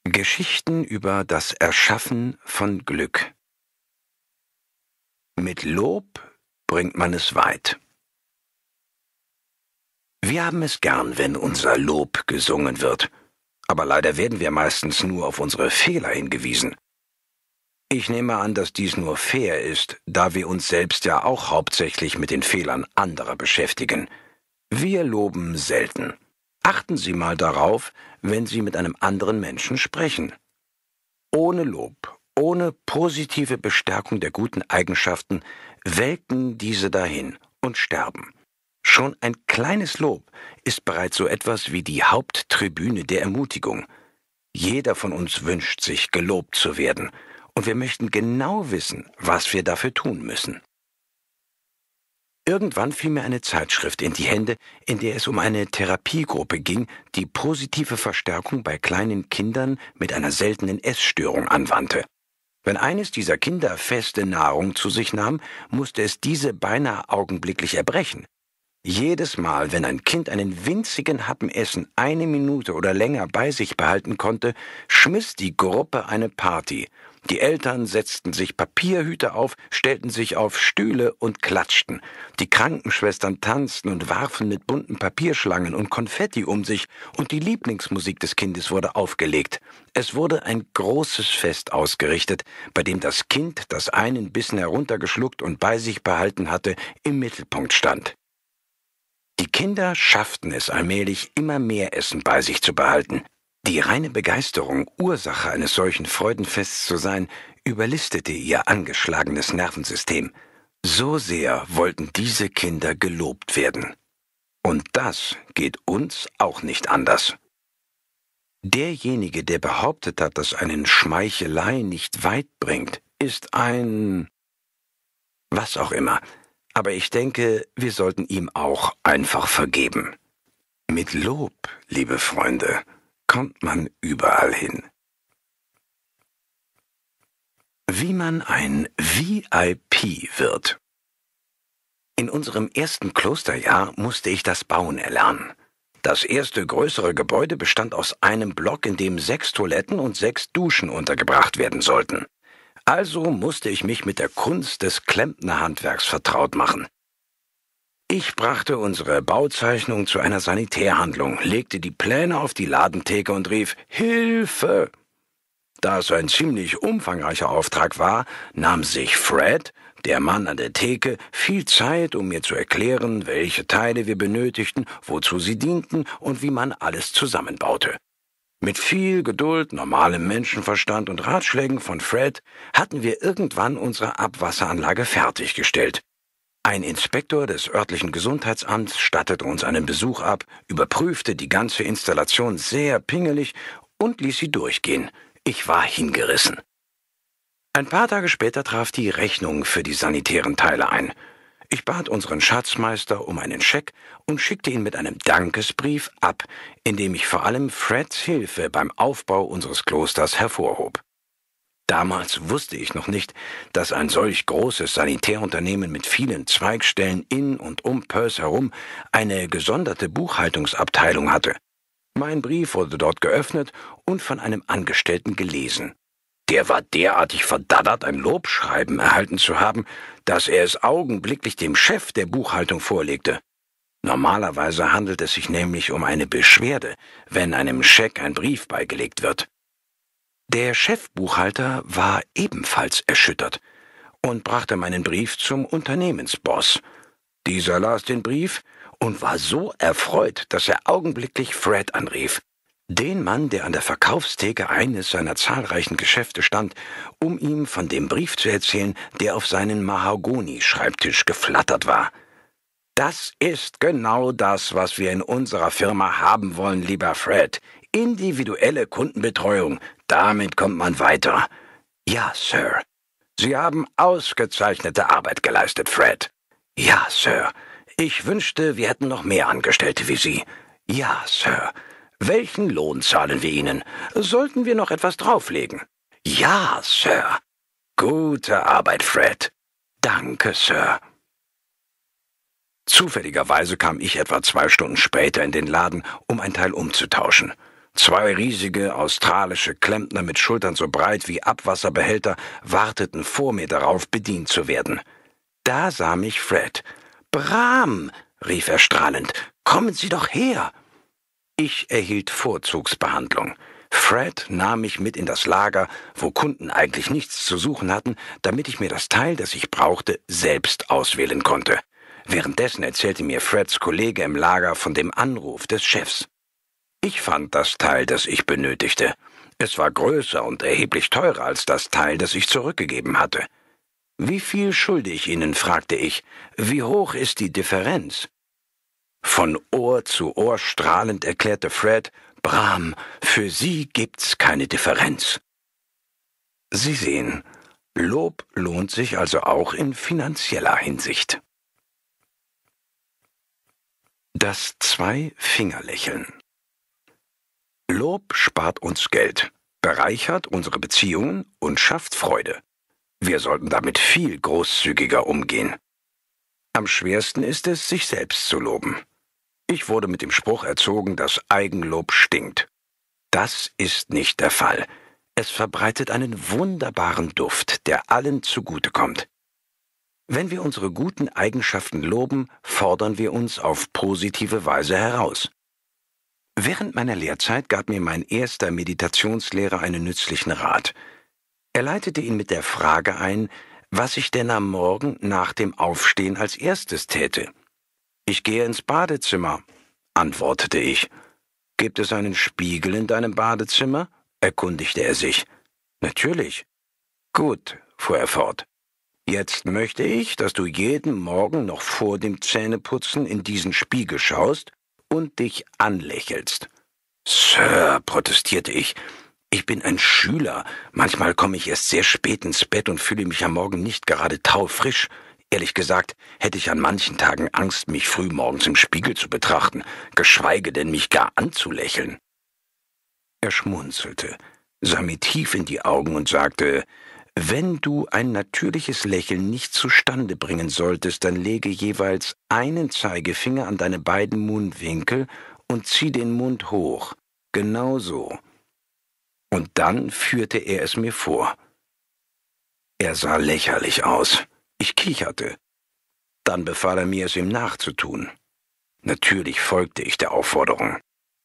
Geschichten über das Erschaffen von Glück. Mit Lob bringt man es weit. Wir haben es gern, wenn unser Lob gesungen wird, aber leider werden wir meistens nur auf unsere Fehler hingewiesen. Ich nehme an, dass dies nur fair ist, da wir uns selbst ja auch hauptsächlich mit den Fehlern anderer beschäftigen. Wir loben selten. Achten Sie mal darauf, wenn Sie mit einem anderen Menschen sprechen. Ohne Lob, ohne positive Bestärkung der guten Eigenschaften welken diese dahin und sterben. Schon ein kleines Lob ist bereits so etwas wie die Haupttribüne der Ermutigung. Jeder von uns wünscht sich, gelobt zu werden, und wir möchten genau wissen, was wir dafür tun müssen. Irgendwann fiel mir eine Zeitschrift in die Hände, in der es um eine Therapiegruppe ging, die positive Verstärkung bei kleinen Kindern mit einer seltenen Essstörung anwandte. Wenn eines dieser Kinder feste Nahrung zu sich nahm, musste es diese beinahe augenblicklich erbrechen. Jedes Mal, wenn ein Kind einen winzigen Happen Essen 1 Minute oder länger bei sich behalten konnte, schmiss die Gruppe eine Party. Die Eltern setzten sich Papierhüte auf, stellten sich auf Stühle und klatschten. Die Krankenschwestern tanzten und warfen mit bunten Papierschlangen und Konfetti um sich, und die Lieblingsmusik des Kindes wurde aufgelegt. Es wurde ein großes Fest ausgerichtet, bei dem das Kind, das einen Bissen heruntergeschluckt und bei sich behalten hatte, im Mittelpunkt stand. Die Kinder schafften es allmählich, immer mehr Essen bei sich zu behalten. Die reine Begeisterung, Ursache eines solchen Freudenfests zu sein, überlistete ihr angeschlagenes Nervensystem. So sehr wollten diese Kinder gelobt werden. Und das geht uns auch nicht anders. Derjenige, der behauptet hat, dass einen Schmeichelei nicht weit bringt, ist ein... was auch immer. Aber ich denke, wir sollten ihm auch einfach vergeben. Mit Lob, liebe Freunde, kommt man überall hin. Wie man ein VIP wird. In unserem ersten Klosterjahr musste ich das Bauen erlernen. Das erste größere Gebäude bestand aus einem Block, in dem 6 Toiletten und 6 Duschen untergebracht werden sollten. Also musste ich mich mit der Kunst des Klempnerhandwerks vertraut machen. Ich brachte unsere Bauzeichnung zu einer Sanitärhandlung, legte die Pläne auf die Ladentheke und rief »Hilfe!« Da es ein ziemlich umfangreicher Auftrag war, nahm sich Fred, der Mann an der Theke, viel Zeit, um mir zu erklären, welche Teile wir benötigten, wozu sie dienten und wie man alles zusammenbaute. Mit viel Geduld, normalem Menschenverstand und Ratschlägen von Fred hatten wir irgendwann unsere Abwasseranlage fertiggestellt. Ein Inspektor des örtlichen Gesundheitsamts stattete uns einen Besuch ab, überprüfte die ganze Installation sehr pingelig und ließ sie durchgehen. Ich war hingerissen. Ein paar Tage später traf die Rechnung für die sanitären Teile ein. Ich bat unseren Schatzmeister um einen Scheck und schickte ihn mit einem Dankesbrief ab, in dem ich vor allem Freds Hilfe beim Aufbau unseres Klosters hervorhob. Damals wusste ich noch nicht, dass ein solch großes Sanitärunternehmen mit vielen Zweigstellen in und um Perth herum eine gesonderte Buchhaltungsabteilung hatte. Mein Brief wurde dort geöffnet und von einem Angestellten gelesen. Der war derartig verdattert, ein Lobschreiben erhalten zu haben, dass er es augenblicklich dem Chef der Buchhaltung vorlegte. Normalerweise handelt es sich nämlich um eine Beschwerde, wenn einem Scheck ein Brief beigelegt wird. Der Chefbuchhalter war ebenfalls erschüttert und brachte meinen Brief zum Unternehmensboss. Dieser las den Brief und war so erfreut, dass er augenblicklich Fred anrief. Den Mann, der an der Verkaufstheke eines seiner zahlreichen Geschäfte stand, um ihm von dem Brief zu erzählen, der auf seinen Mahagoni-Schreibtisch geflattert war. »Das ist genau das, was wir in unserer Firma haben wollen, lieber Fred. Individuelle Kundenbetreuung, damit kommt man weiter.« »Ja, Sir.« »Sie haben ausgezeichnete Arbeit geleistet, Fred.« »Ja, Sir. Ich wünschte, wir hätten noch mehr Angestellte wie Sie.« »Ja, Sir.« »Welchen Lohn zahlen wir Ihnen? Sollten wir noch etwas drauflegen?« »Ja, Sir.« »Gute Arbeit, Fred.« »Danke, Sir.« Zufälligerweise kam ich etwa 2 Stunden später in den Laden, um ein Teil umzutauschen. 2 riesige australische Klempner mit Schultern so breit wie Abwasserbehälter warteten vor mir darauf, bedient zu werden. Da sah mich Fred. »Bram«, rief er strahlend, »kommen Sie doch her!« Ich erhielt Vorzugsbehandlung. Fred nahm mich mit in das Lager, wo Kunden eigentlich nichts zu suchen hatten, damit ich mir das Teil, das ich brauchte, selbst auswählen konnte. Währenddessen erzählte mir Freds Kollege im Lager von dem Anruf des Chefs. Ich fand das Teil, das ich benötigte. Es war größer und erheblich teurer als das Teil, das ich zurückgegeben hatte. »Wie viel schulde ich Ihnen?« fragte ich. »Wie hoch ist die Differenz?« Von Ohr zu Ohr strahlend erklärte Fred, »Bram, für Sie gibt's keine Differenz.« Sie sehen, Lob lohnt sich also auch in finanzieller Hinsicht. Das Zwei-Finger-Lächeln. Lob spart uns Geld, bereichert unsere Beziehungen und schafft Freude. Wir sollten damit viel großzügiger umgehen. Am schwersten ist es, sich selbst zu loben. Ich wurde mit dem Spruch erzogen, dass Eigenlob stinkt. Das ist nicht der Fall. Es verbreitet einen wunderbaren Duft, der allen zugutekommt. Wenn wir unsere guten Eigenschaften loben, fordern wir uns auf positive Weise heraus. Während meiner Lehrzeit gab mir mein erster Meditationslehrer einen nützlichen Rat. Er leitete ihn mit der Frage ein, was ich denn am Morgen nach dem Aufstehen als erstes täte. »Ich gehe ins Badezimmer«, antwortete ich. »Gibt es einen Spiegel in deinem Badezimmer?« erkundigte er sich. »Natürlich.« »Gut«, fuhr er fort. »Jetzt möchte ich, dass du jeden Morgen noch vor dem Zähneputzen in diesen Spiegel schaust und dich anlächelst.« »Sir«, protestierte ich, »ich bin ein Schüler. Manchmal komme ich erst sehr spät ins Bett und fühle mich am Morgen nicht gerade taufrisch. Ehrlich gesagt, hätte ich an manchen Tagen Angst, mich früh morgens im Spiegel zu betrachten, geschweige denn mich gar anzulächeln.« Er schmunzelte, sah mir tief in die Augen und sagte, »Wenn du ein natürliches Lächeln nicht zustande bringen solltest, dann lege jeweils einen Zeigefinger an deine beiden Mundwinkel und zieh den Mund hoch. Genau so.« Und dann führte er es mir vor. Er sah lächerlich aus. Ich kicherte. Dann befahl er mir, es ihm nachzutun. Natürlich folgte ich der Aufforderung.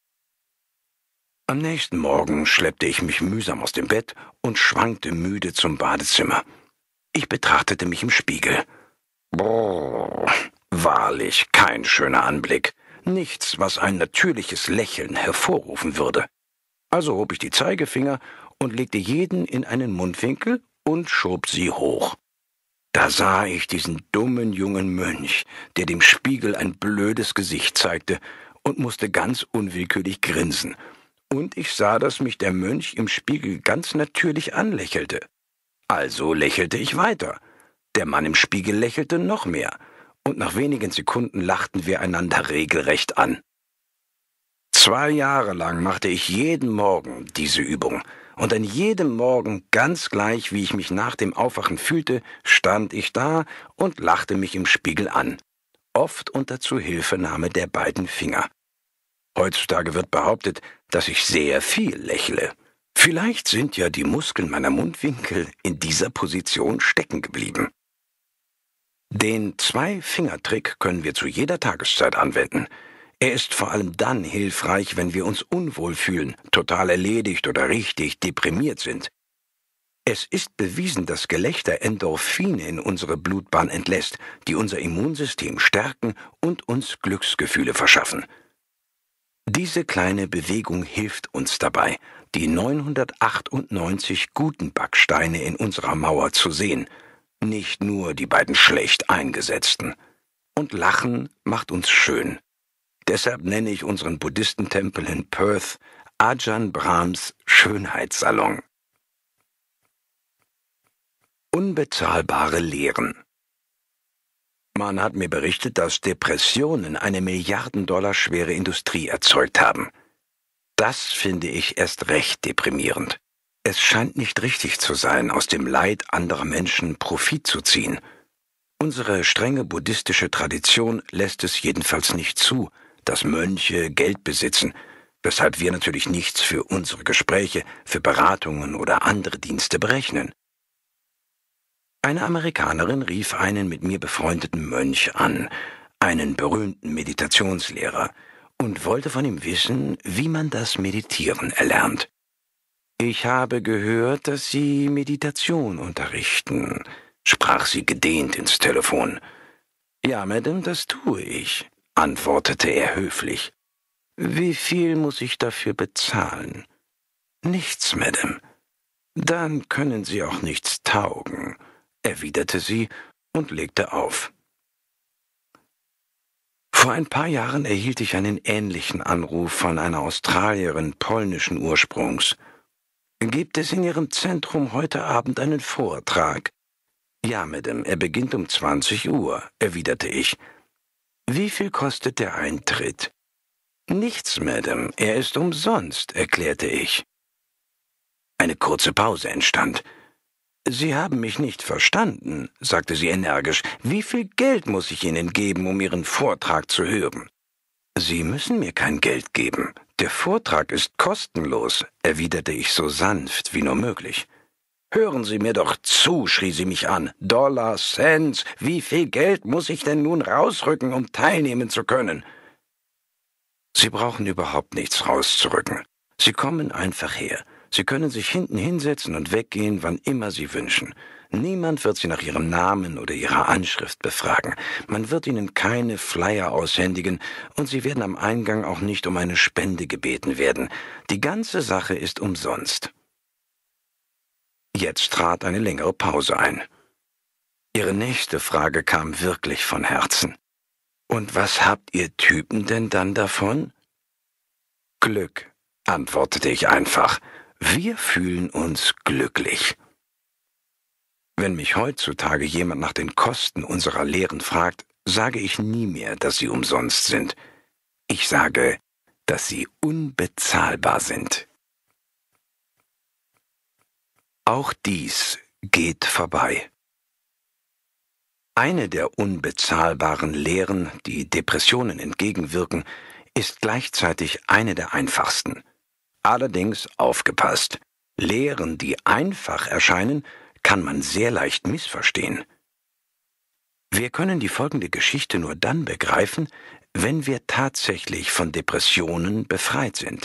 Am nächsten Morgen schleppte ich mich mühsam aus dem Bett und schwankte müde zum Badezimmer. Ich betrachtete mich im Spiegel. Brrr, wahrlich kein schöner Anblick. Nichts, was ein natürliches Lächeln hervorrufen würde. Also hob ich die Zeigefinger und legte jeden in einen Mundwinkel und schob sie hoch. Da sah ich diesen dummen jungen Mönch, der dem Spiegel ein blödes Gesicht zeigte, und musste ganz unwillkürlich grinsen. Und ich sah, dass mich der Mönch im Spiegel ganz natürlich anlächelte. Also lächelte ich weiter. Der Mann im Spiegel lächelte noch mehr, und nach wenigen Sekunden lachten wir einander regelrecht an. 2 Jahre lang machte ich jeden Morgen diese Übung, und an jedem Morgen, ganz gleich wie ich mich nach dem Aufwachen fühlte, stand ich da und lachte mich im Spiegel an, oft unter Zuhilfenahme der beiden Finger. Heutzutage wird behauptet, dass ich sehr viel lächle. Vielleicht sind ja die Muskeln meiner Mundwinkel in dieser Position stecken geblieben. Den 2-Finger-Trick können wir zu jeder Tageszeit anwenden. Er ist vor allem dann hilfreich, wenn wir uns unwohl fühlen, total erledigt oder richtig deprimiert sind. Es ist bewiesen, dass Gelächter Endorphine in unsere Blutbahn entlässt, die unser Immunsystem stärken und uns Glücksgefühle verschaffen. Diese kleine Bewegung hilft uns dabei, die 998 guten Backsteine in unserer Mauer zu sehen, nicht nur die beiden schlecht eingesetzten. Und Lachen macht uns schön. Deshalb nenne ich unseren Buddhistentempel in Perth Ajahn Brahms Schönheitssalon. Unbezahlbare Lehren. Man hat mir berichtet, dass Depressionen eine milliardendollars-schwere Industrie erzeugt haben. Das finde ich erst recht deprimierend. Es scheint nicht richtig zu sein, aus dem Leid anderer Menschen Profit zu ziehen. Unsere strenge buddhistische Tradition lässt es jedenfalls nicht zu, dass Mönche Geld besitzen. weshalb wir natürlich nichts für unsere Gespräche, für Beratungen oder andere Dienste berechnen. Eine Amerikanerin rief einen mit mir befreundeten Mönch an, einen berühmten Meditationslehrer, und wollte von ihm wissen, wie man das Meditieren erlernt. »Ich habe gehört, dass Sie Meditation unterrichten«, sprach sie gedehnt ins Telefon. »Ja, Madame, das tue ich«, antwortete er höflich. »Wie viel muss ich dafür bezahlen?« »Nichts, Madame.« »Dann können Sie auch nichts taugen«, erwiderte sie und legte auf. Vor ein paar Jahren erhielt ich einen ähnlichen Anruf von einer Australierin polnischen Ursprungs. »Gibt es in Ihrem Zentrum heute Abend einen Vortrag?« »Ja, Madame, er beginnt um 20 Uhr«, erwiderte ich. »Wie viel kostet der Eintritt?« »Nichts, Madame, er ist umsonst«, erklärte ich. Eine kurze Pause entstand. »Sie haben mich nicht verstanden«, sagte sie energisch. »Wie viel Geld muss ich Ihnen geben, um Ihren Vortrag zu hören?« »Sie müssen mir kein Geld geben. Der Vortrag ist kostenlos«, erwiderte ich so sanft wie nur möglich. »Hören Sie mir doch zu«, schrie sie mich an. »Dollar, Cents, wie viel Geld muss ich denn nun rausrücken, um teilnehmen zu können?« »Sie brauchen überhaupt nichts rauszurücken. Sie kommen einfach her. Sie können sich hinten hinsetzen und weggehen, wann immer Sie wünschen. Niemand wird Sie nach Ihrem Namen oder Ihrer Anschrift befragen. Man wird Ihnen keine Flyer aushändigen und Sie werden am Eingang auch nicht um eine Spende gebeten werden. Die ganze Sache ist umsonst.« Jetzt trat eine längere Pause ein. Ihre nächste Frage kam wirklich von Herzen. »Und was habt ihr Typen denn dann davon?« »Glück«, antwortete ich einfach. »Wir fühlen uns glücklich.« Wenn mich heutzutage jemand nach den Kosten unserer Lehren fragt, sage ich nie mehr, dass sie umsonst sind. Ich sage, dass sie unbezahlbar sind. Auch dies geht vorbei. Eine der unbezahlbaren Lehren, die Depressionen entgegenwirken, ist gleichzeitig eine der einfachsten. Allerdings aufgepasst: Lehren, die einfach erscheinen, kann man sehr leicht missverstehen. Wir können die folgende Geschichte nur dann begreifen, wenn wir tatsächlich von Depressionen befreit sind.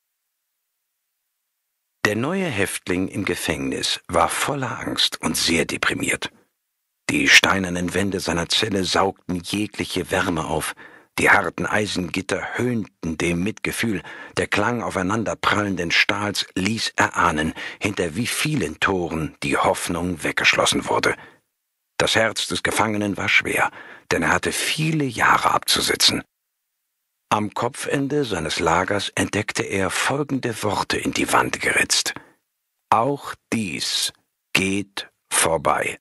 Der neue Häftling im Gefängnis war voller Angst und sehr deprimiert. Die steinernen Wände seiner Zelle saugten jegliche Wärme auf, die harten Eisengitter höhnten dem Mitgefühl, der Klang aufeinanderprallenden Stahls ließ erahnen, hinter wie vielen Toren die Hoffnung weggeschlossen wurde. Das Herz des Gefangenen war schwer, denn er hatte viele Jahre abzusitzen. Am Kopfende seines Lagers entdeckte er folgende Worte in die Wand geritzt: »Auch dies geht vorbei.«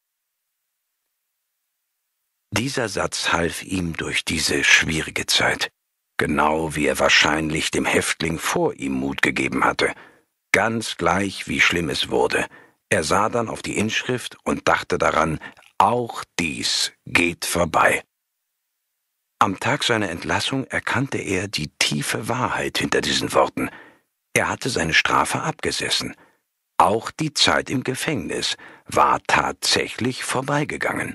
Dieser Satz half ihm durch diese schwierige Zeit, genau wie er wahrscheinlich dem Häftling vor ihm Mut gegeben hatte. Ganz gleich, wie schlimm es wurde. Er sah dann auf die Inschrift und dachte daran: Auch dies geht vorbei. Am Tag seiner Entlassung erkannte er die tiefe Wahrheit hinter diesen Worten. Er hatte seine Strafe abgesessen. Auch die Zeit im Gefängnis war tatsächlich vorbeigegangen.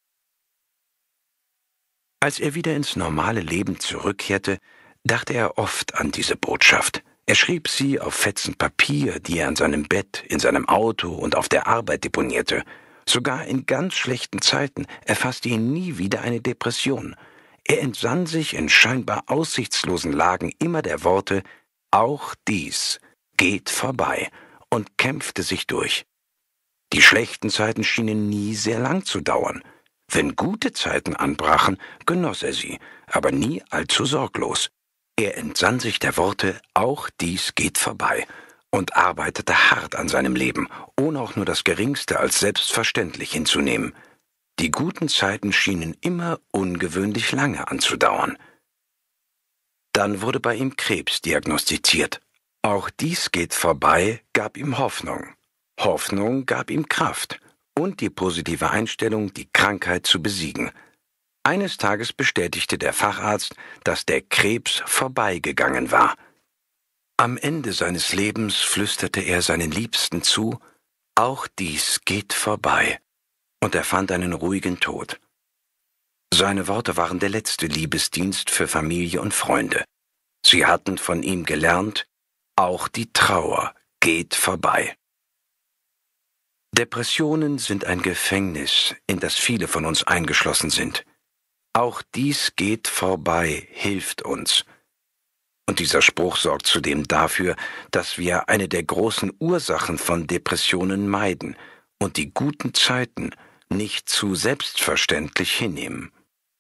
Als er wieder ins normale Leben zurückkehrte, dachte er oft an diese Botschaft. Er schrieb sie auf Fetzen Papier, die er an seinem Bett, in seinem Auto und auf der Arbeit deponierte. Sogar in ganz schlechten Zeiten erfasste ihn nie wieder eine Depression. Er entsann sich in scheinbar aussichtslosen Lagen immer der Worte: Auch dies geht vorbei, und kämpfte sich durch. Die schlechten Zeiten schienen nie sehr lang zu dauern. Wenn gute Zeiten anbrachen, genoss er sie, aber nie allzu sorglos. Er entsann sich der Worte: Auch dies geht vorbei, und arbeitete hart an seinem Leben, ohne auch nur das Geringste als selbstverständlich hinzunehmen. Die guten Zeiten schienen immer ungewöhnlich lange anzudauern. Dann wurde bei ihm Krebs diagnostiziert. Auch dies geht vorbei gab ihm Hoffnung. Hoffnung gab ihm Kraft und die positive Einstellung, die Krankheit zu besiegen. Eines Tages bestätigte der Facharzt, dass der Krebs vorbeigegangen war. Am Ende seines Lebens flüsterte er seinen Liebsten zu, auch dies geht vorbei, und er fand einen ruhigen Tod. Seine Worte waren der letzte Liebesdienst für Familie und Freunde. Sie hatten von ihm gelernt, auch die Trauer geht vorbei. Depressionen sind ein Gefängnis, in das viele von uns eingeschlossen sind. Auch dies geht vorbei, hilft uns. Und dieser Spruch sorgt zudem dafür, dass wir eine der großen Ursachen von Depressionen meiden und die guten Zeiten nicht zu selbstverständlich hinnehmen.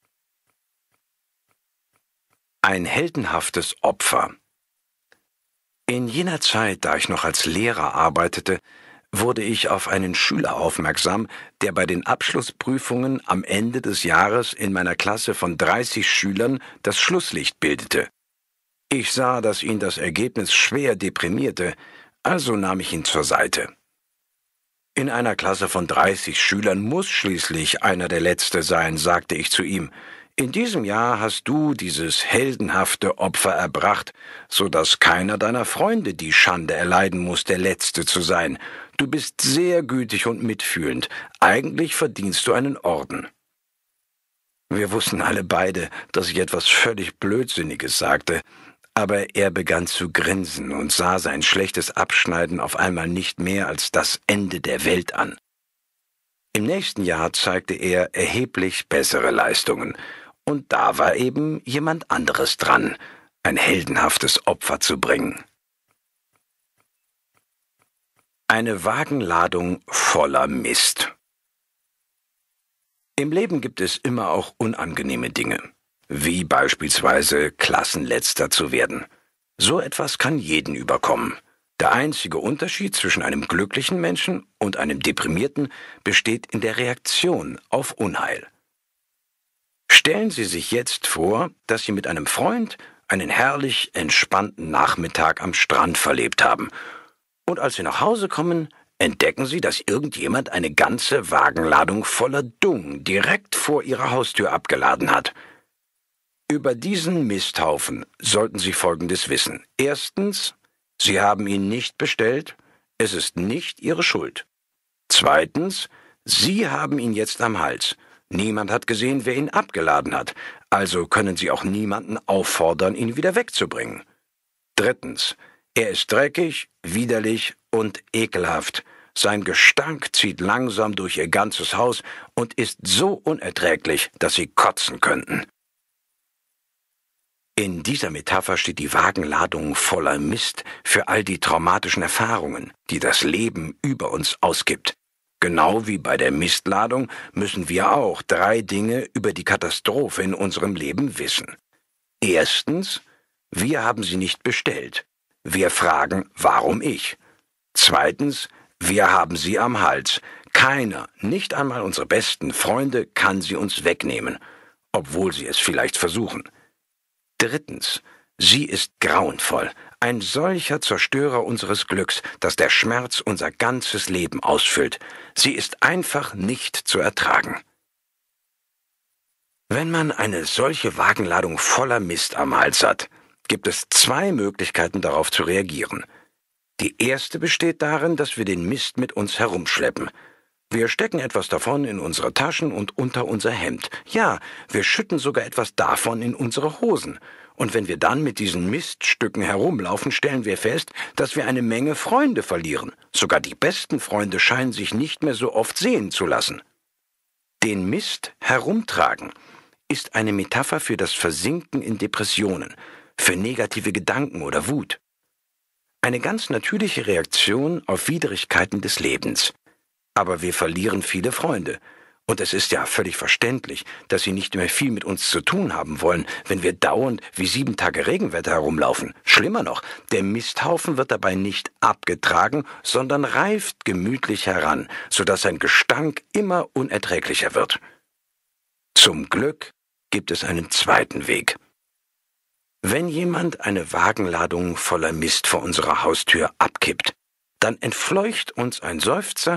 Ein heldenhaftes Opfer. In jener Zeit, da ich noch als Lehrer arbeitete, wurde ich auf einen Schüler aufmerksam, der bei den Abschlussprüfungen am Ende des Jahres in meiner Klasse von 30 Schülern das Schlusslicht bildete. Ich sah, dass ihn das Ergebnis schwer deprimierte, also nahm ich ihn zur Seite. In einer Klasse von 30 Schülern muss schließlich einer der Letzte sein, sagte ich zu ihm. In diesem Jahr hast du dieses heldenhafte Opfer erbracht, so dass keiner deiner Freunde die Schande erleiden muss, der Letzte zu sein. Du bist sehr gütig und mitfühlend. Eigentlich verdienst du einen Orden. Wir wussten alle beide, dass ich etwas völlig Blödsinniges sagte, aber er begann zu grinsen und sah sein schlechtes Abschneiden auf einmal nicht mehr als das Ende der Welt an. Im nächsten Jahr zeigte er erheblich bessere Leistungen, und da war eben jemand anderes dran, ein heldenhaftes Opfer zu bringen. Eine Wagenladung voller Mist. Im Leben gibt es immer auch unangenehme Dinge, wie beispielsweise Klassenletzter zu werden. So etwas kann jeden überkommen. Der einzige Unterschied zwischen einem glücklichen Menschen und einem deprimierten besteht in der Reaktion auf Unheil. Stellen Sie sich jetzt vor, dass Sie mit einem Freund einen herrlich entspannten Nachmittag am Strand verlebt haben, und als Sie nach Hause kommen, entdecken Sie, dass irgendjemand eine ganze Wagenladung voller Dung direkt vor Ihrer Haustür abgeladen hat. Über diesen Misthaufen sollten Sie Folgendes wissen. Erstens, Sie haben ihn nicht bestellt, es ist nicht Ihre Schuld. Zweitens, Sie haben ihn jetzt am Hals. Niemand hat gesehen, wer ihn abgeladen hat, also können Sie auch niemanden auffordern, ihn wieder wegzubringen. Drittens, er ist dreckig, widerlich und ekelhaft. Sein Gestank zieht langsam durch Ihr ganzes Haus und ist so unerträglich, dass Sie kotzen könnten. In dieser Metapher steht die Wagenladung voller Mist für all die traumatischen Erfahrungen, die das Leben über uns ausgibt. Genau wie bei der Mistladung müssen wir auch 3 Dinge über die Katastrophe in unserem Leben wissen. Erstens, wir haben sie nicht bestellt. Wir fragen, warum ich? Zweitens, wir haben sie am Hals. Keiner, nicht einmal unsere besten Freunde, kann sie uns wegnehmen, obwohl sie es vielleicht versuchen. Drittens, sie ist grauenvoll, ein solcher Zerstörer unseres Glücks, dass der Schmerz unser ganzes Leben ausfüllt. Sie ist einfach nicht zu ertragen. Wenn man eine solche Wagenladung voller Mist am Hals hat, gibt es 2 Möglichkeiten, darauf zu reagieren. Die erste besteht darin, dass wir den Mist mit uns herumschleppen. Wir stecken etwas davon in unsere Taschen und unter unser Hemd. Ja, wir schütten sogar etwas davon in unsere Hosen. Und wenn wir dann mit diesen Miststücken herumlaufen, stellen wir fest, dass wir eine Menge Freunde verlieren. Sogar die besten Freunde scheinen sich nicht mehr so oft sehen zu lassen. Den Mist herumtragen ist eine Metapher für das Versinken in Depressionen, für negative Gedanken oder Wut. Eine ganz natürliche Reaktion auf Widrigkeiten des Lebens. Aber wir verlieren viele Freunde. Und es ist ja völlig verständlich, dass sie nicht mehr viel mit uns zu tun haben wollen, wenn wir dauernd wie 7 Tage Regenwetter herumlaufen. Schlimmer noch, der Misthaufen wird dabei nicht abgetragen, sondern reift gemütlich heran, sodass sein Gestank immer unerträglicher wird. Zum Glück gibt es einen zweiten Weg. Wenn jemand eine Wagenladung voller Mist vor unserer Haustür abkippt, dann entfleucht uns ein Seufzer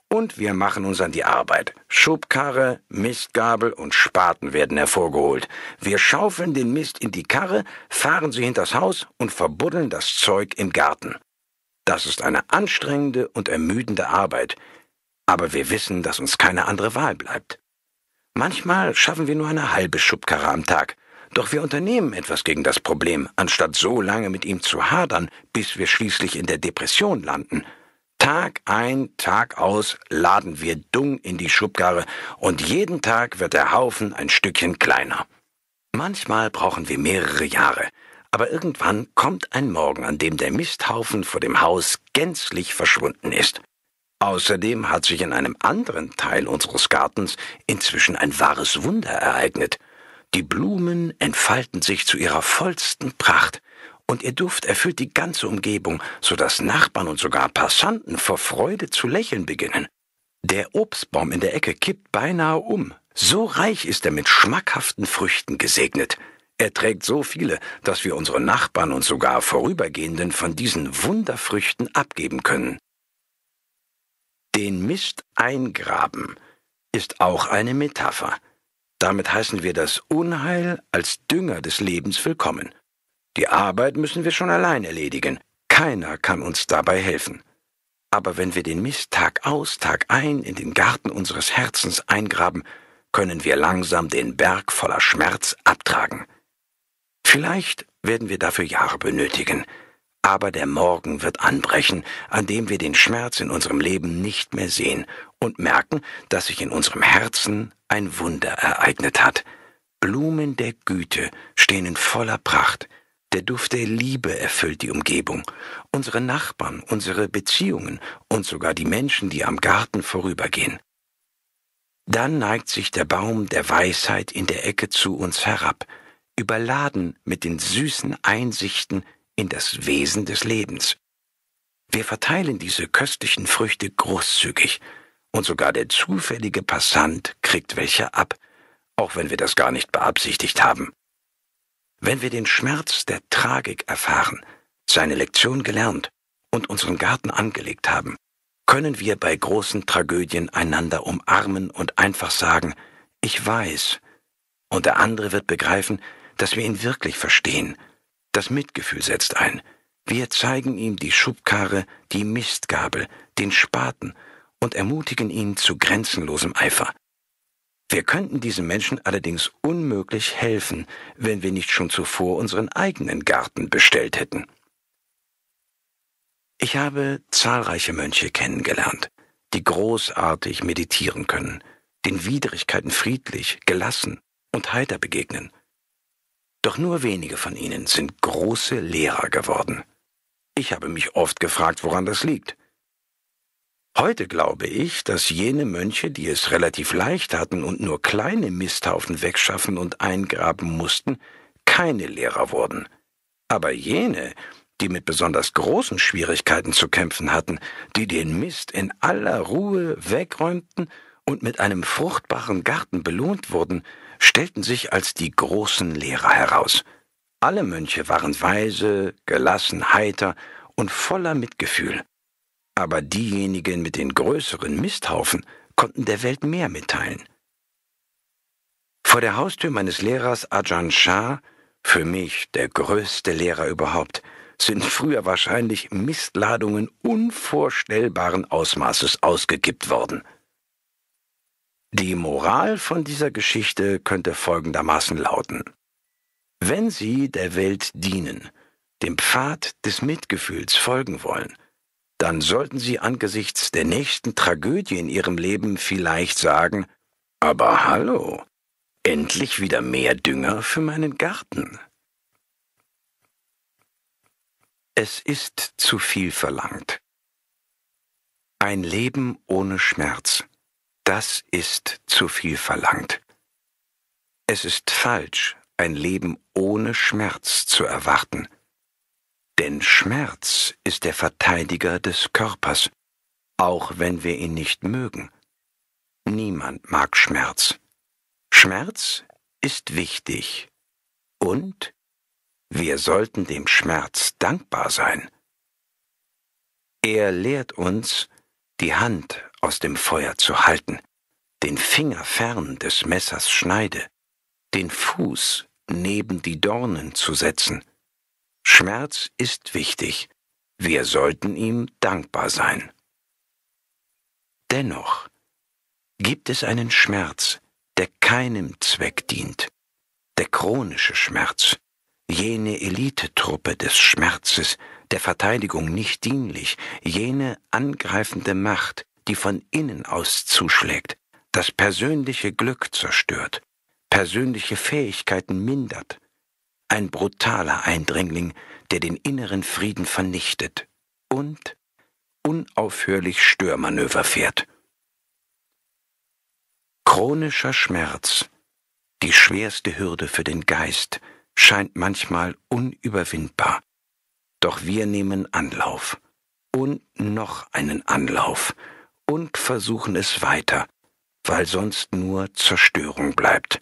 Und wir machen uns an die Arbeit. Schubkarre, Mistgabel und Spaten werden hervorgeholt. Wir schaufeln den Mist in die Karre, fahren sie hinters Haus und verbuddeln das Zeug im Garten. Das ist eine anstrengende und ermüdende Arbeit, aber wir wissen, dass uns keine andere Wahl bleibt. Manchmal schaffen wir nur eine halbe Schubkarre am Tag, doch wir unternehmen etwas gegen das Problem, anstatt so lange mit ihm zu hadern, bis wir schließlich in der Depression landen. Tag ein, Tag aus laden wir Dung in die Schubkarre und jeden Tag wird der Haufen ein Stückchen kleiner. Manchmal brauchen wir mehrere Jahre, aber irgendwann kommt ein Morgen, an dem der Misthaufen vor dem Haus gänzlich verschwunden ist. Außerdem hat sich in einem anderen Teil unseres Gartens inzwischen ein wahres Wunder ereignet. Die Blumen entfalten sich zu ihrer vollsten Pracht, und ihr Duft erfüllt die ganze Umgebung, so dass Nachbarn und sogar Passanten vor Freude zu lächeln beginnen. Der Obstbaum in der Ecke kippt beinahe um. So reich ist er mit schmackhaften Früchten gesegnet. Er trägt so viele, dass wir unsere Nachbarn und sogar Vorübergehenden von diesen Wunderfrüchten abgeben können. Den Mist eingraben ist auch eine Metapher. Damit heißen wir das Unheil als Dünger des Lebens willkommen. Die Arbeit müssen wir schon allein erledigen. Keiner kann uns dabei helfen. Aber wenn wir den Mist Tag aus, Tag ein in den Garten unseres Herzens eingraben, können wir langsam den Berg voller Schmerz abtragen. Vielleicht werden wir dafür Jahre benötigen, aber der Morgen wird anbrechen, an dem wir den Schmerz in unserem Leben nicht mehr sehen und merken, dass sich in unserem Herzen ein Wunder ereignet hat. Blumen der Güte stehen in voller Pracht. Der Duft der Liebe erfüllt die Umgebung. Unsere Nachbarn, unsere Beziehungen und sogar die Menschen, die am Garten vorübergehen. Dann neigt sich der Baum der Weisheit in der Ecke zu uns herab, überladen mit den süßen Einsichten in das Wesen des Lebens. Wir verteilen diese köstlichen Früchte großzügig, und sogar der zufällige Passant kriegt welche ab, auch wenn wir das gar nicht beabsichtigt haben. Wenn wir den Schmerz der Tragik erfahren, seine Lektion gelernt und unseren Garten angelegt haben, können wir bei großen Tragödien einander umarmen und einfach sagen, ich weiß, und der andere wird begreifen, dass wir ihn wirklich verstehen. Das Mitgefühl setzt ein. Wir zeigen ihm die Schubkarre, die Mistgabel, den Spaten und ermutigen ihn zu grenzenlosem Eifer. Wir könnten diesen Menschen allerdings unmöglich helfen, wenn wir nicht schon zuvor unseren eigenen Garten bestellt hätten. Ich habe zahlreiche Mönche kennengelernt, die großartig meditieren können, den Widrigkeiten friedlich, gelassen und heiter begegnen. Doch nur wenige von ihnen sind große Lehrer geworden. Ich habe mich oft gefragt, woran das liegt. Heute glaube ich, dass jene Mönche, die es relativ leicht hatten und nur kleine Misthaufen wegschaffen und eingraben mussten, keine Lehrer wurden. Aber jene, die mit besonders großen Schwierigkeiten zu kämpfen hatten, die den Mist in aller Ruhe wegräumten und mit einem fruchtbaren Garten belohnt wurden, stellten sich als die großen Lehrer heraus. Alle Mönche waren weise, gelassen, heiter und voller Mitgefühl. Aber diejenigen mit den größeren Misthaufen konnten der Welt mehr mitteilen. Vor der Haustür meines Lehrers Ajahn Chah, für mich der größte Lehrer überhaupt, sind früher wahrscheinlich Mistladungen unvorstellbaren Ausmaßes ausgekippt worden. Die Moral von dieser Geschichte könnte folgendermaßen lauten: Wenn Sie der Welt dienen, dem Pfad des Mitgefühls folgen wollen, dann sollten Sie angesichts der nächsten Tragödie in Ihrem Leben vielleicht sagen, aber hallo, endlich wieder mehr Dünger für meinen Garten. Es ist zu viel verlangt. Ein Leben ohne Schmerz, das ist zu viel verlangt. Es ist falsch, ein Leben ohne Schmerz zu erwarten. Denn Schmerz ist der Verteidiger des Körpers, auch wenn wir ihn nicht mögen. Niemand mag Schmerz. Schmerz ist wichtig und wir sollten dem Schmerz dankbar sein. Er lehrt uns, die Hand aus dem Feuer zu halten, den Finger fern des Messers Schneide, den Fuß neben die Dornen zu setzen. Schmerz ist wichtig, wir sollten ihm dankbar sein. Dennoch gibt es einen Schmerz, der keinem Zweck dient, der chronische Schmerz, jene Elitetruppe des Schmerzes, der Verteidigung nicht dienlich, jene angreifende Macht, die von innen aus zuschlägt, das persönliche Glück zerstört, persönliche Fähigkeiten mindert, ein brutaler Eindringling, der den inneren Frieden vernichtet und unaufhörlich Störmanöver fährt. Chronischer Schmerz, die schwerste Hürde für den Geist, scheint manchmal unüberwindbar. Doch wir nehmen Anlauf und noch einen Anlauf und versuchen es weiter, weil sonst nur Zerstörung bleibt.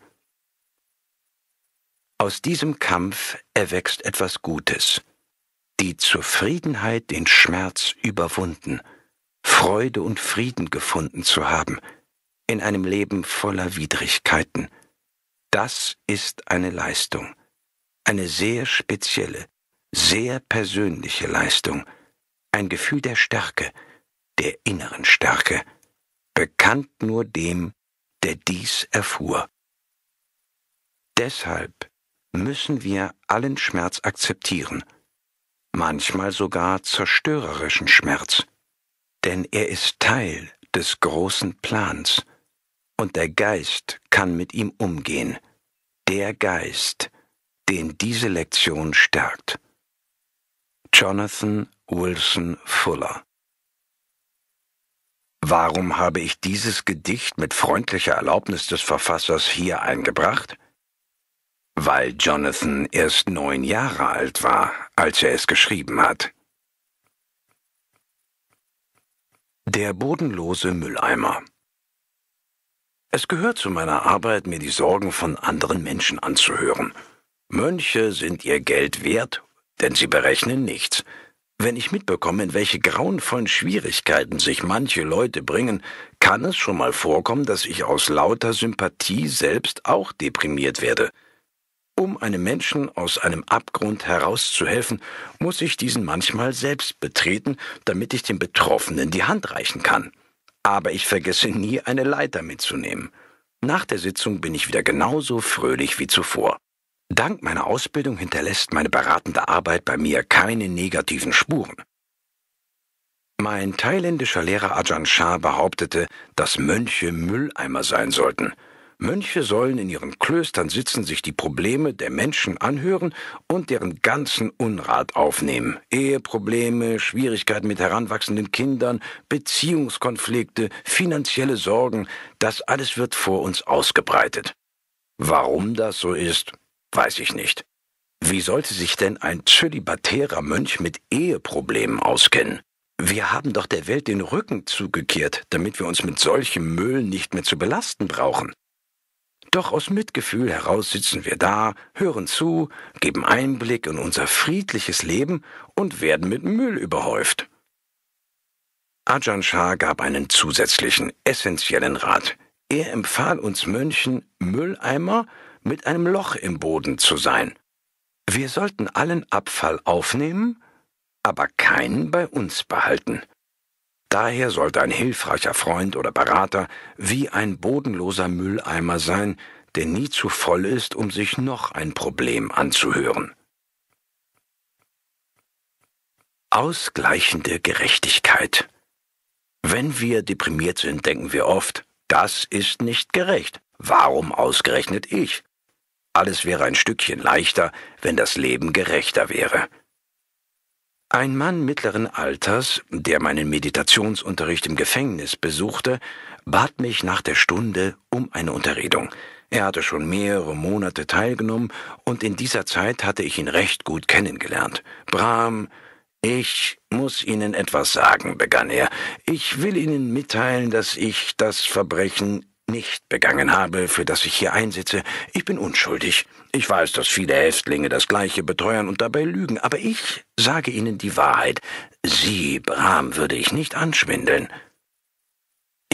Aus diesem Kampf erwächst etwas Gutes, die Zufriedenheit, den Schmerz überwunden, Freude und Frieden gefunden zu haben, in einem Leben voller Widrigkeiten. Das ist eine Leistung, eine sehr spezielle, sehr persönliche Leistung, ein Gefühl der Stärke, der inneren Stärke, bekannt nur dem, der dies erfuhr. Deshalb müssen wir allen Schmerz akzeptieren, manchmal sogar zerstörerischen Schmerz, denn er ist Teil des großen Plans, und der Geist kann mit ihm umgehen, der Geist, den diese Lektion stärkt. Jonathan Wilson Fuller. Warum habe ich dieses Gedicht mit freundlicher Erlaubnis des Verfassers hier eingebracht? Weil Jonathan erst 9 Jahre alt war, als er es geschrieben hat. Der bodenlose Mülleimer. Es gehört zu meiner Arbeit, mir die Sorgen von anderen Menschen anzuhören. Mönche sind ihr Geld wert, denn sie berechnen nichts. Wenn ich mitbekomme, in welche grauenvollen Schwierigkeiten sich manche Leute bringen, kann es schon mal vorkommen, dass ich aus lauter Sympathie selbst auch deprimiert werde. Um einem Menschen aus einem Abgrund herauszuhelfen, muss ich diesen manchmal selbst betreten, damit ich dem Betroffenen die Hand reichen kann. Aber ich vergesse nie, eine Leiter mitzunehmen. Nach der Sitzung bin ich wieder genauso fröhlich wie zuvor. Dank meiner Ausbildung hinterlässt meine beratende Arbeit bei mir keine negativen Spuren. Mein thailändischer Lehrer Ajahn Chah behauptete, dass Mönche Mülleimer sein sollten. Mönche sollen in ihren Klöstern sitzen, sich die Probleme der Menschen anhören und deren ganzen Unrat aufnehmen. Eheprobleme, Schwierigkeiten mit heranwachsenden Kindern, Beziehungskonflikte, finanzielle Sorgen, das alles wird vor uns ausgebreitet. Warum das so ist, weiß ich nicht. Wie sollte sich denn ein zölibatärer Mönch mit Eheproblemen auskennen? Wir haben doch der Welt den Rücken zugekehrt, damit wir uns mit solchem Müll nicht mehr zu belasten brauchen. Doch aus Mitgefühl heraus sitzen wir da, hören zu, geben Einblick in unser friedliches Leben und werden mit Müll überhäuft. Ajahn Chah gab einen zusätzlichen, essentiellen Rat. Er empfahl uns Mönchen, Mülleimer mit einem Loch im Boden zu sein. Wir sollten allen Abfall aufnehmen, aber keinen bei uns behalten. Daher sollte ein hilfreicher Freund oder Berater wie ein bodenloser Mülleimer sein, der nie zu voll ist, um sich noch ein Problem anzuhören. Ausgleichende Gerechtigkeit. Wenn wir deprimiert sind, denken wir oft, das ist nicht gerecht. Warum ausgerechnet ich? Alles wäre ein Stückchen leichter, wenn das Leben gerechter wäre. Ein Mann mittleren Alters, der meinen Meditationsunterricht im Gefängnis besuchte, bat mich nach der Stunde um eine Unterredung. Er hatte schon mehrere Monate teilgenommen und in dieser Zeit hatte ich ihn recht gut kennengelernt. »Brahm, ich muss Ihnen etwas sagen«, begann er. »Ich will Ihnen mitteilen, dass ich das Verbrechen nicht begangen habe, für das ich hier einsitze. Ich bin unschuldig. Ich weiß, dass viele Häftlinge das Gleiche beteuern und dabei lügen, aber ich sage Ihnen die Wahrheit. Sie, Brahm, würde ich nicht anschwindeln.«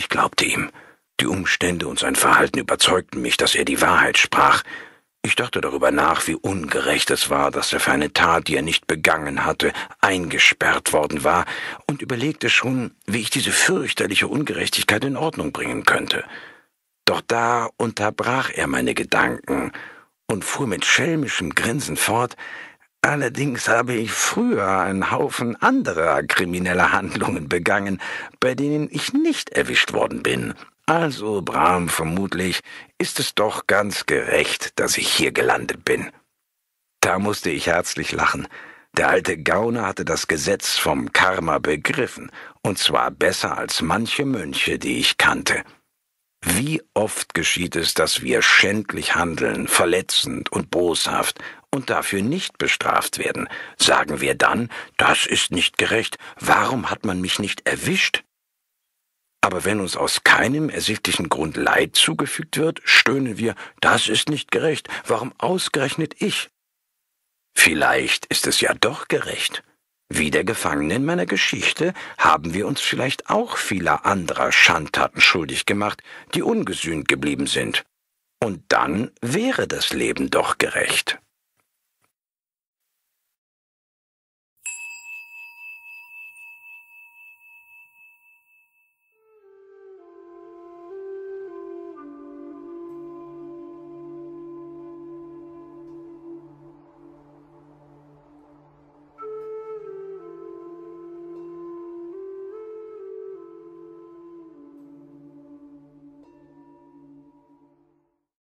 Ich glaubte ihm. Die Umstände und sein Verhalten überzeugten mich, dass er die Wahrheit sprach. Ich dachte darüber nach, wie ungerecht es war, dass er für eine Tat, die er nicht begangen hatte, eingesperrt worden war, und überlegte schon, wie ich diese fürchterliche Ungerechtigkeit in Ordnung bringen könnte. Doch da unterbrach er meine Gedanken und fuhr mit schelmischem Grinsen fort: Allerdings habe ich früher einen Haufen anderer krimineller Handlungen begangen, bei denen ich nicht erwischt worden bin. Also, Bram, vermutlich ist es doch ganz gerecht, dass ich hier gelandet bin. Da musste ich herzlich lachen. Der alte Gauner hatte das Gesetz vom Karma begriffen, und zwar besser als manche Mönche, die ich kannte. Wie oft geschieht es, dass wir schändlich handeln, verletzend und boshaft, und dafür nicht bestraft werden. Sagen wir dann, das ist nicht gerecht, warum hat man mich nicht erwischt? Aber wenn uns aus keinem ersichtlichen Grund Leid zugefügt wird, stöhnen wir, das ist nicht gerecht, warum ausgerechnet ich? Vielleicht ist es ja doch gerecht. Wie der Gefangene in meiner Geschichte haben wir uns vielleicht auch vieler anderer Schandtaten schuldig gemacht, die ungesühnt geblieben sind. Und dann wäre das Leben doch gerecht.